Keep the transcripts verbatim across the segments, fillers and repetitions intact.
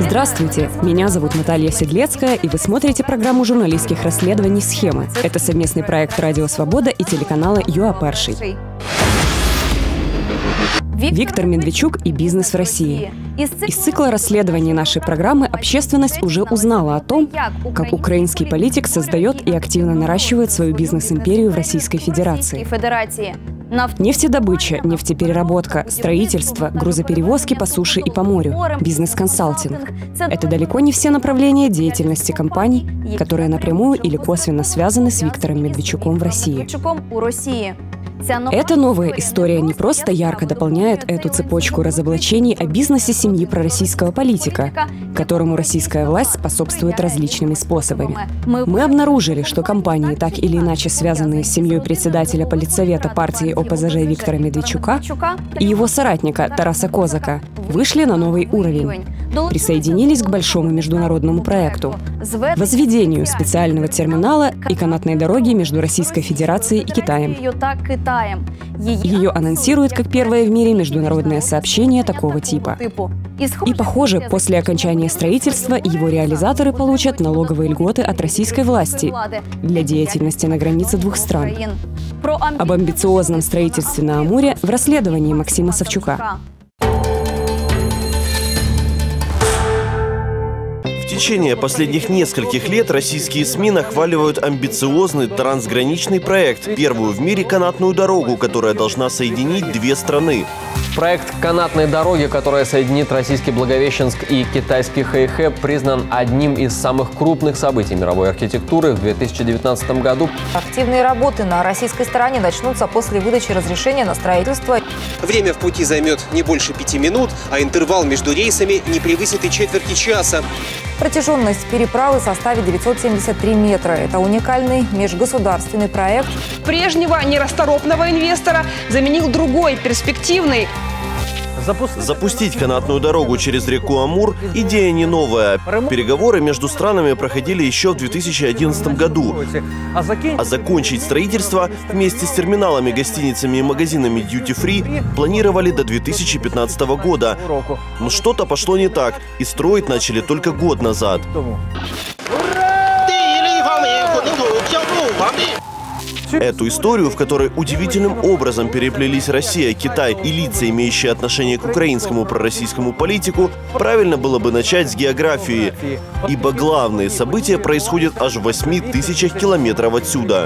Здравствуйте, меня зовут Наталья Седлецкая, и вы смотрите программу журналистских расследований «Схемы». Это совместный проект «Радио Свобода» и телеканала «ЮА Перший». Виктор Медведчук и бизнес в России. Из цикла расследований нашей программы общественность уже узнала о том, как украинский политик создает и активно наращивает свою бизнес-империю в Российской Федерации. Нефтедобыча, нефтепереработка, строительство, грузоперевозки по суше и по морю, бизнес-консалтинг. Это далеко не все направления деятельности компаний, которые напрямую или косвенно связаны с Виктором Медведчуком в России. Эта новая история не просто ярко дополняет эту цепочку разоблачений о бизнесе семьи пророссийского политика, которому российская власть способствует различными способами. Мы обнаружили, что компании, так или иначе связанные с семьей председателя политсовета партии О Пэ Зэ Жэ Виктора Медведчука и его соратника Тараса Козака, вышли на новый уровень. Присоединились к большому международному проекту – возведению специального терминала и канатной дороги между Российской Федерацией и Китаем. Ее анонсируют как первое в мире международное сообщение такого типа. И, похоже, после окончания строительства его реализаторы получат налоговые льготы от российской власти для деятельности на границе двух стран. Об амбициозном строительстве на Амуре в расследовании Максима Савчука. В течение последних нескольких лет российские СМИ нахваливают амбициозный трансграничный проект, первую в мире канатную дорогу, которая должна соединить две страны. Проект канатной дороги, которая соединит российский Благовещенск и китайский Хэйхэ, признан одним из самых крупных событий мировой архитектуры в две тысячи девятнадцатом году. Активные работы на российской стороне начнутся после выдачи разрешения на строительство. Время в пути займет не больше пяти минут, а интервал между рейсами не превысит и четверти часа. Протяженность переправы составит девятьсот семьдесят три метра. Это уникальный межгосударственный проект. Прежнего нерасторопного инвестора заменил другой, перспективный. Запустить канатную дорогу через реку Амур – идея не новая. Переговоры между странами проходили еще в две тысячи одиннадцатом году. А закончить строительство вместе с терминалами, гостиницами и магазинами дьюти-фри планировали до две тысячи пятнадцатого года. Но что-то пошло не так, и строить начали только год назад. Эту историю, в которой удивительным образом переплелись Россия, Китай и лица, имеющие отношение к украинскому пророссийскому политику, правильно было бы начать с географии, ибо главные события происходят аж в восьми тысячах километров отсюда.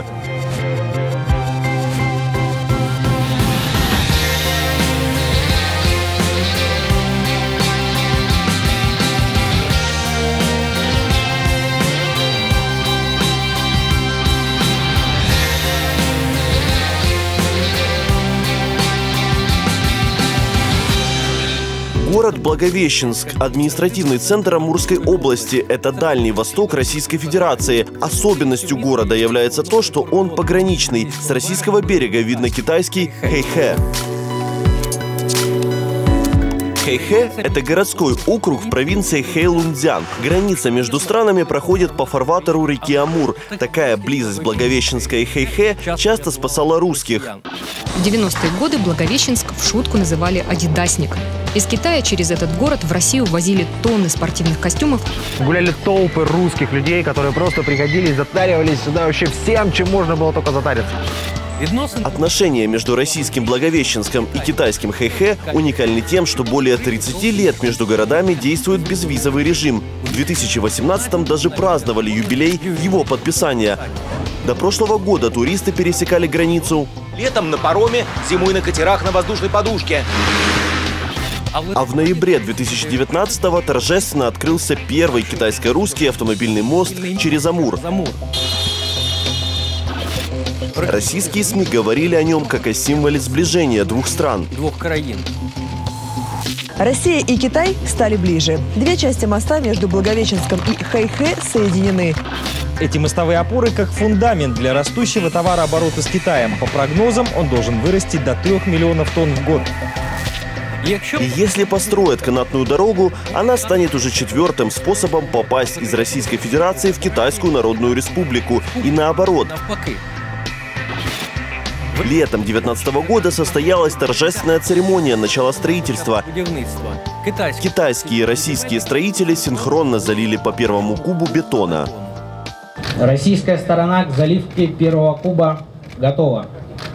Город Благовещенск – административный центр Амурской области. Это Дальний Восток Российской Федерации. Особенностью города является то, что он пограничный. С российского берега видно китайский Хэйхэ. Хэйхэ – это городской округ в провинции Хэйлунцзян. Граница между странами проходит по фарватеру реки Амур. Такая близость Благовещенска и Хэйхэ часто спасала русских. В девяностые годы Благовещенск в шутку называли «Адидасник». Из Китая через этот город в Россию возили тонны спортивных костюмов. Гуляли толпы русских людей, которые просто приходили и затаривались сюда вообще всем, чем можно было только затариться. Отношения между российским Благовещенском и китайским Хэйхэ уникальны тем, что более тридцати лет между городами действует безвизовый режим. В две тысячи восемнадцатом даже праздновали юбилей его подписания. До прошлого года туристы пересекали границу. Летом на пароме, зимой на катерах на воздушной подушке. А в ноябре две тысячи девятнадцатого торжественно открылся первый китайско-русский автомобильный мост через Амур. Российские СМИ говорили о нем как о символе сближения двух стран. Россия и Китай стали ближе. Две части моста между Благовещенском и Хэйхэ соединены. Эти мостовые опоры как фундамент для растущего товарооборота с Китаем. По прогнозам, он должен вырасти до трех миллионов тонн в год. И если построят канатную дорогу, она станет уже четвертым способом попасть из Российской Федерации в Китайскую Народную Республику. И наоборот. Летом две тысячи девятнадцатого года состоялась торжественная церемония начала строительства. Китайские и российские строители синхронно залили по первому кубу бетона. Российская сторона к заливке первого куба готова.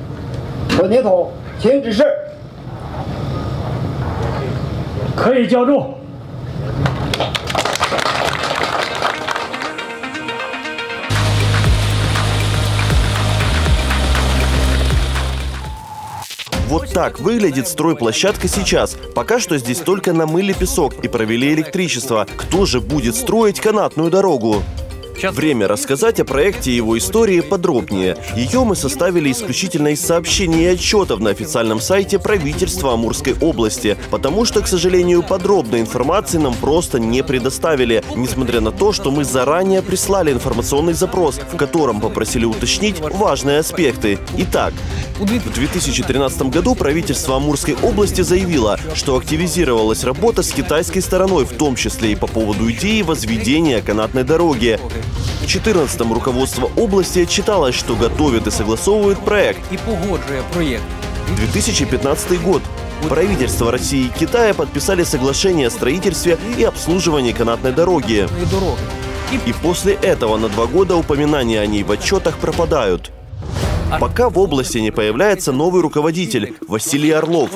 Вот так выглядит стройплощадка сейчас. Пока что здесь только намыли песок и провели электричество. Кто же будет строить канатную дорогу? Время рассказать о проекте и его истории подробнее. Ее мы составили исключительно из сообщений и отчетов на официальном сайте правительства Амурской области, потому что, к сожалению, подробной информации нам просто не предоставили, несмотря на то, что мы заранее прислали информационный запрос, в котором попросили уточнить важные аспекты. Итак, в две тысячи тринадцатом году правительство Амурской области заявило, что активизировалась работа с китайской стороной, в том числе и по поводу идеи возведения канатной дороги. В две тысячи четырнадцатом руководство области отчиталось, что готовит и согласовывает проект. две тысячи пятнадцатый год. Правительства России и Китая подписали соглашение о строительстве и обслуживании канатной дороги. И после этого на два года упоминания о ней в отчетах пропадают. Пока в области не появляется новый руководитель Василий Орлов.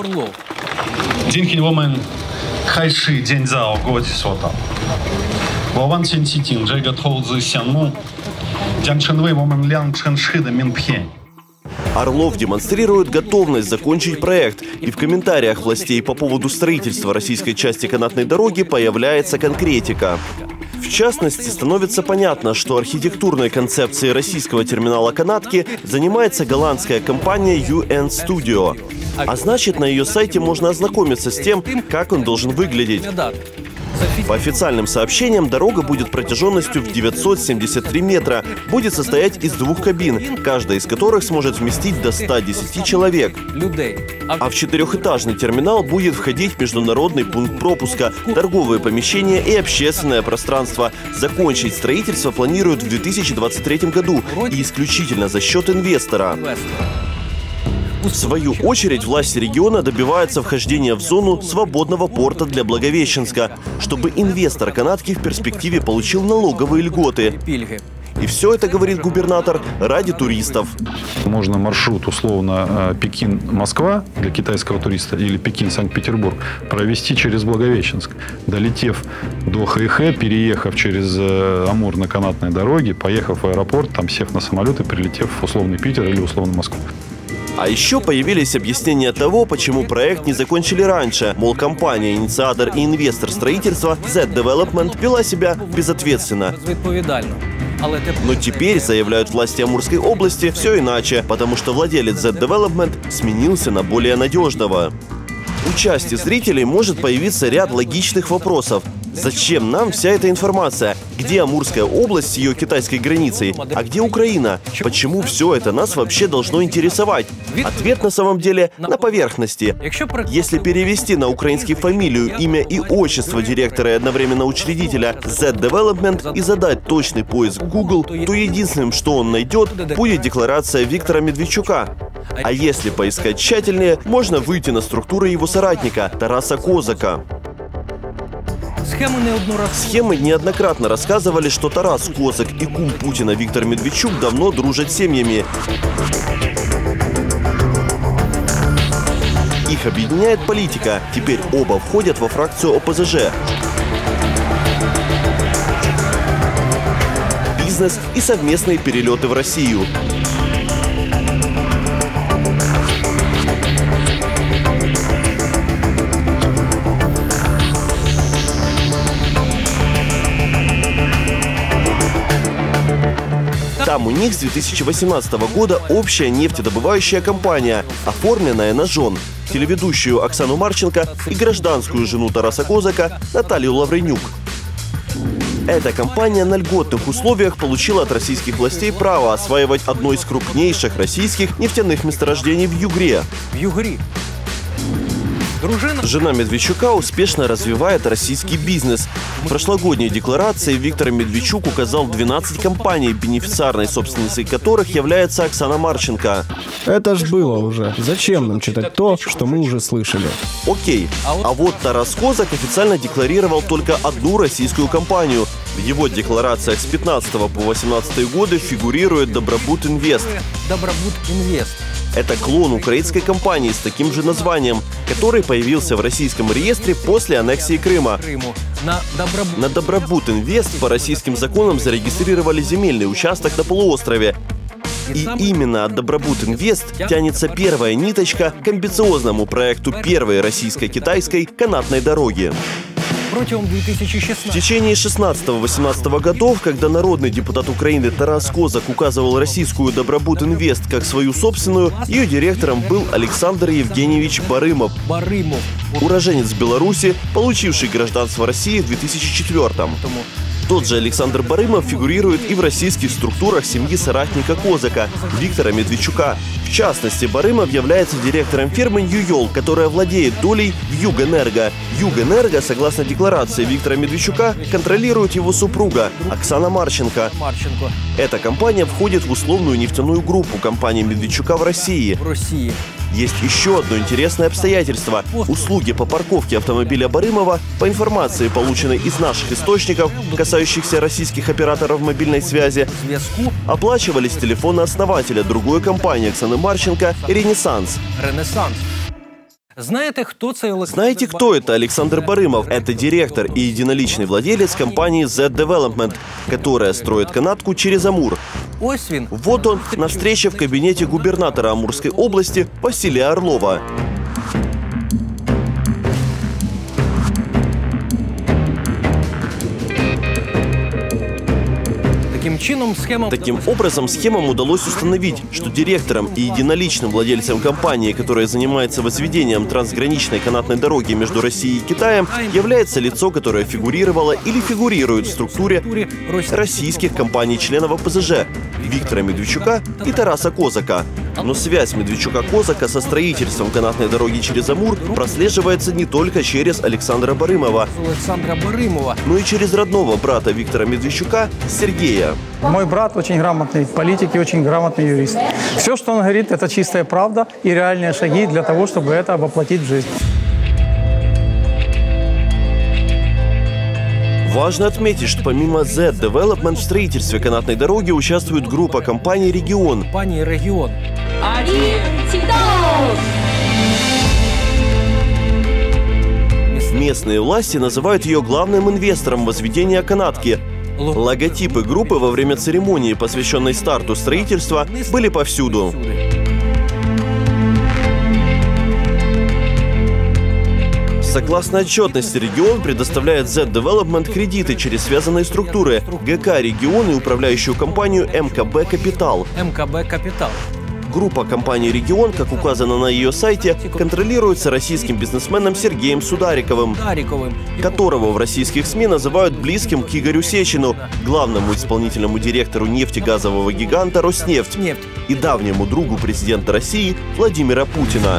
Орлов демонстрирует готовность закончить проект, и в комментариях властей по поводу строительства российской части канатной дороги появляется конкретика. В частности, становится понятно, что архитектурной концепцией российского терминала канатки занимается голландская компания ю эн Studio. А значит, на ее сайте можно ознакомиться с тем, как он должен выглядеть. По официальным сообщениям, дорога будет протяженностью в девятьсот семьдесят три метра, будет состоять из двух кабин, каждая из которых сможет вместить до ста десяти человек. А в четырехэтажный терминал будет входить международный пункт пропуска, торговые помещения и общественное пространство. Закончить строительство планируют в две тысячи двадцать третьем году и исключительно за счет инвестора. В свою очередь, власти региона добиваются вхождения в зону свободного порта для Благовещенска, чтобы инвестор канатки в перспективе получил налоговые льготы. И все это, говорит губернатор, ради туристов. Можно маршрут условно Пекин-Москва для китайского туриста или Пекин-Санкт-Петербург провести через Благовещенск. Долетев до Хэйхэ, переехав через Амур на канатной дороге, поехав в аэропорт, там сев на самолет и прилетев в условный Питер или условно Москву. А еще появились объяснения того, почему проект не закончили раньше. Мол, компания, инициатор и инвестор строительства зет Development вела себя безответственно. Но теперь, заявляют власти Амурской области, все иначе, потому что владелец зет Development сменился на более надежного. У части зрителей может появиться ряд логичных вопросов. Зачем нам вся эта информация? Где Амурская область с ее китайской границей? А где Украина? Почему все это нас вообще должно интересовать? Ответ на самом деле на поверхности. Если перевести на украинский фамилию, имя и отчество директора и одновременно учредителя зет Development и задать точный поиск в Google, то единственным, что он найдет, будет декларация Виктора Медведчука. А если поискать тщательнее, можно выйти на структуры его соратника Тараса Козака. Схемы неоднократно рассказывали, что Тарас Козак и кум Путина Виктор Медведчук давно дружат семьями. Их объединяет политика. Теперь оба входят во фракцию о пэ зэ жэ. Бизнес и совместные перелеты в Россию. Там у них с две тысячи восемнадцатого года общая нефтедобывающая компания, оформленная на жен, телеведущую Оксану Марченко и гражданскую жену Тараса Козака Наталью Лавренюк. Эта компания на льготных условиях получила от российских властей право осваивать одно из крупнейших российских нефтяных месторождений в Югре. Жена Медведчука успешно развивает российский бизнес. В прошлогодней декларации Виктор Медведчук указал двенадцать компаний, бенефициарной собственницей которых является Оксана Марченко. Это ж было уже. Зачем нам читать то, что мы уже слышали? Окей. А вот Тарас Козак официально декларировал только одну российскую компанию. В его декларациях с пятнадцатого по восемнадцатый годы фигурирует Добробут Инвест. Добробут Инвест. Это клон украинской компании с таким же названием, который появился в российском реестре после аннексии Крыма. На Добробут. На Добробут Инвест по российским законам зарегистрировали земельный участок на полуострове. И именно от Добробут Инвест тянется первая ниточка к амбициозному проекту первой российско-китайской канатной дороги. В течение шестнадцатого-восемнадцатого годов, когда народный депутат Украины Тарас Козак указывал российскую Добробут Инвест как свою собственную, ее директором был Александр Евгеньевич Барымов, уроженец Беларуси, получивший гражданство России в две тысячи четвёртом. Тот же Александр Барымов фигурирует и в российских структурах семьи соратника Козака, Виктора Медведчука. В частности, Барымов является директором фирмы «Нью-Йол», которая владеет долей в Югэнерго. Югэнерго, согласно декларации Виктора Медведчука, контролирует его супруга Оксана Марченко. Эта компания входит в условную нефтяную группу компании Медведчука в России. Есть еще одно интересное обстоятельство. Услуги по парковке автомобиля Барымова, по информации, полученной из наших источников, касающихся российских операторов мобильной связи, оплачивались с телефона основателя другой компании Оксаны Марченко «Ренессанс». Знаете, кто это? Знаете, кто это Александр Барымов? Это директор и единоличный владелец компании зет Development, которая строит канатку через Амур. Вот он на встрече в кабинете губернатора Амурской области Василия Орлова. Таким образом, схемам удалось установить, что директором и единоличным владельцем компании, которая занимается возведением трансграничной канатной дороги между Россией и Китаем, является лицо, которое фигурировало или фигурирует в структуре российских компаний-членов о пэ зэ жэ Виктора Медведчука и Тараса Козака. Но связь Медведчука-Козака со строительством канатной дороги через Амур прослеживается не только через Александра Барымова, но и через родного брата Виктора Медведчука Сергея. Мой брат очень грамотный политик и очень грамотный юрист. Все, что он говорит, это чистая правда и реальные шаги для того, чтобы это воплотить в жизнь. Важно отметить, что помимо зет Development в строительстве канатной дороги участвует группа компаний «Регион». «Регион». Местные власти называют ее главным инвестором возведения канатки. Логотипы группы во время церемонии, посвященной старту строительства, были повсюду. Согласно отчетности, «Регион» предоставляет зет Development кредиты через связанные структуры гэ ка «Регион» и управляющую компанию эм ка бэ «Капитал». эм ка бэ «Капитал». Группа компании «Регион», как указано на ее сайте, контролируется российским бизнесменом Сергеем Судариковым, которого в российских СМИ называют близким к Игорю Сечину, главному исполнительному директору нефтегазового гиганта «Роснефть» и давнему другу президента России Владимира Путина.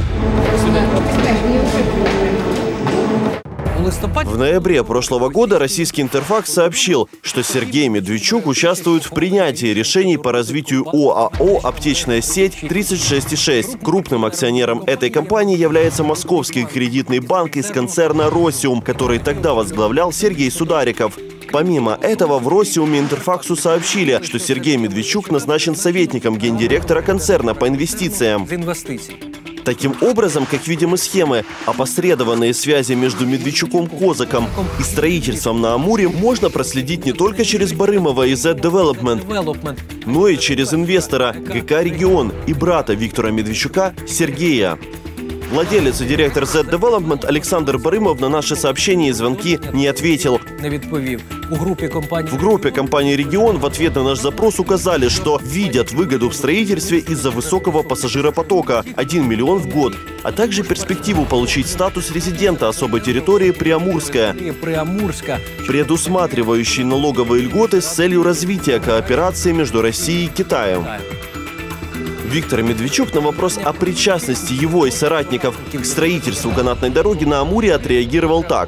В ноябре прошлого года российский Интерфакс сообщил, что Сергей Медведчук участвует в принятии решений по развитию о а о «Аптечная сеть тридцать шесть и шесть». Крупным акционером этой компании является Московский кредитный банк из концерна «Россиум», который тогда возглавлял Сергей Судариков. Помимо этого, в Россиуме Интерфаксу сообщили, что Сергей Медведчук назначен советником гендиректора концерна по инвестициям. Таким образом, как видим из схемы, опосредованные связи между Медведчуком-Козаком и строительством на Амуре можно проследить не только через Барымова и зет Development, но и через инвестора гэ ка «Регион» и брата Виктора Медведчука Сергея. Владелец и директор зет Development Александр Барымов на наши сообщения и звонки не ответил. В группе компании... В группе компании «Регион» в ответ на наш запрос указали, что видят выгоду в строительстве из-за высокого пассажиропотока – один миллион в год, а также перспективу получить статус резидента особой территории Приамурская, предусматривающий налоговые льготы с целью развития кооперации между Россией и Китаем. Виктор Медведчук на вопрос о причастности его и соратников к строительству канатной дороги на Амуре отреагировал так.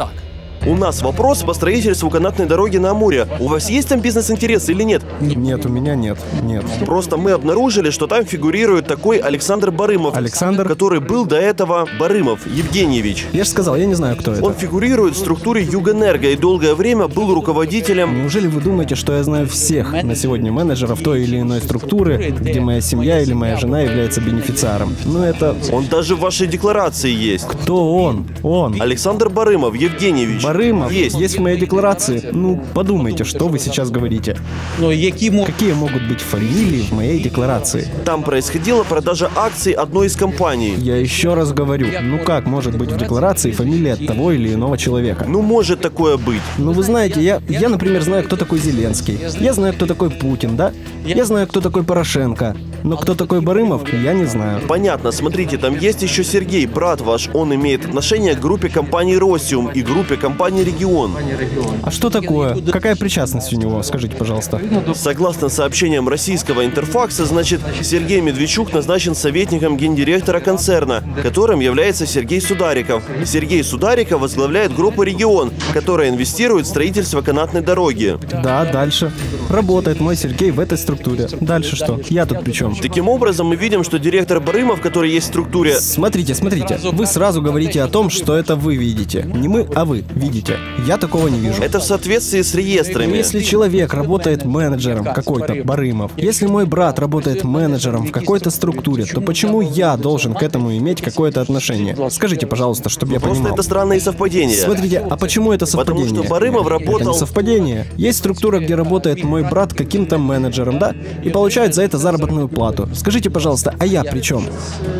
У нас вопрос по строительству канатной дороги на Амуре. У вас есть там бизнес-интерес или нет? Нет, у меня нет. Нет. Просто мы обнаружили, что там фигурирует такой Александр Барымов. Александр? Который был до этого Барымов Евгеньевич. Я же сказал, я не знаю, кто это. Он фигурирует в структуре Югэнерго и долгое время был руководителем... Неужели вы думаете, что я знаю всех на сегодня менеджеров той или иной структуры, где моя семья или моя жена является бенефициаром? Ну это... Он даже в вашей декларации есть. Кто он? Он. Александр Барымов Евгеньевич. Барымов есть. Есть в моей декларации. Ну, подумайте, что вы сейчас говорите. Но какие могут быть фамилии в моей декларации? Там происходила продажа акций одной из компаний. Я еще раз говорю, ну как может быть в декларации фамилия того или иного человека? Ну, может такое быть. Ну, вы знаете, я, я, например, знаю, кто такой Зеленский. Я знаю, кто такой Путин, да? Я знаю, кто такой Порошенко. Но кто такой Барымов, я не знаю. Понятно, смотрите, там есть еще Сергей, брат ваш. Он имеет отношение к группе компании «Росиум» и группе компании «Регион». А что такое? Какая причастность у него? Скажите, пожалуйста. Согласно сообщениям российского Интерфакса, значит, Сергей Медведчук назначен советником гендиректора концерна, которым является Сергей Судариков. Сергей Судариков возглавляет группу «Регион», которая инвестирует в строительство канатной дороги. Да, дальше. Работает мой Сергей в этой структуре. Дальше что? Я тут при чем? Таким образом, мы видим, что директор Барымов, который есть в структуре... Смотрите, смотрите. Вы сразу говорите о том, что это вы видите. Не мы, а вы видите. Я такого не вижу. Это в соответствии с реестрами. Если человек работает менеджером какой-то, Барымов, если мой брат работает менеджером в какой-то структуре, то почему я должен к этому иметь какое-то отношение? Скажите, пожалуйста, чтобы я понимал. Просто это странные совпадения. Смотрите, а почему это совпадение? Потому что Барымов работал... Это не совпадение. Есть структура, где работает мой брат каким-то менеджером, да? И получает за это заработную плату. Скажите, пожалуйста, а я при чем?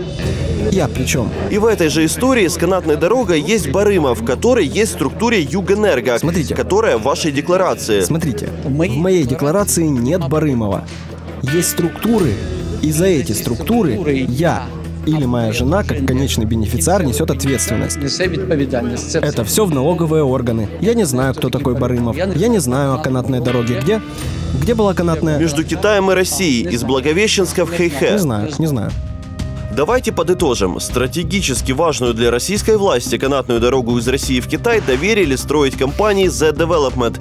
Я при чем? И в этой же истории с канатной дорогой есть Барымов, который есть в структуре Югэнерго, Смотрите. которая в вашей декларации. Смотрите, в моей декларации нет Барымова. Есть структуры, и за эти структуры я или моя жена, как конечный бенефициар, несет ответственность. Это все в налоговые органы. Я не знаю, кто такой Барымов. Я не знаю о канатной дороге. Где? Где была канатная? Между Китаем и Россией, из Благовещенска в Хэйхэ. Не знаю, не знаю. Давайте подытожим. Стратегически важную для российской власти канатную дорогу из России в Китай доверили строить компании зет Development,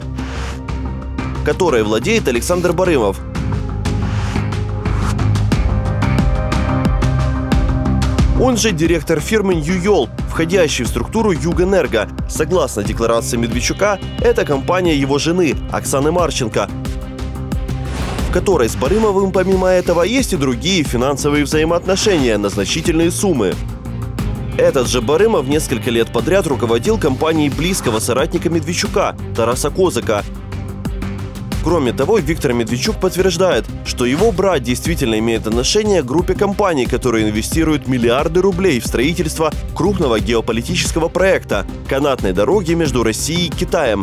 которой владеет Александр Барымов. Он же директор фирмы «Нью-Йол», входящей в структуру Югэнерго. Согласно декларации Медведчука, это компания его жены, Оксаны Марченко, в которой с Барымовым, помимо этого, есть и другие финансовые взаимоотношения на значительные суммы. Этот же Барымов несколько лет подряд руководил компанией близкого соратника Медведчука, Тараса Козака. Кроме того, Виктор Медведчук подтверждает, что его брат действительно имеет отношение к группе компаний, которые инвестируют миллиарды рублей в строительство крупного геополитического проекта – канатной дороги между Россией и Китаем.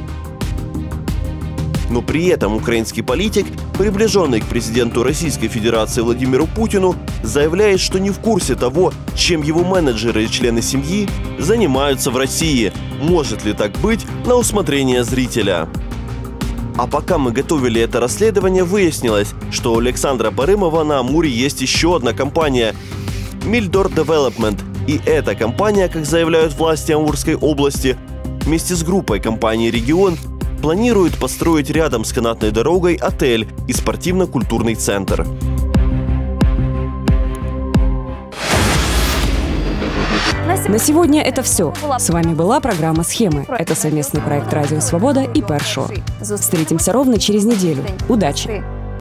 Но при этом украинский политик, приближенный к президенту Российской Федерации Владимиру Путину, заявляет, что не в курсе того, чем его менеджеры и члены семьи занимаются в России. Может ли так быть, на усмотрение зрителя. А пока мы готовили это расследование, выяснилось, что у Александра Барымова на Амуре есть еще одна компания – Мильдор Development. И эта компания, как заявляют власти Амурской области, вместе с группой компании «Регион» планирует построить рядом с канатной дорогой отель и спортивно-культурный центр. На сегодня это все. С вами была программа «Схемы». Это совместный проект «Радио Свобода» и Першо. Встретимся ровно через неделю. Удачи!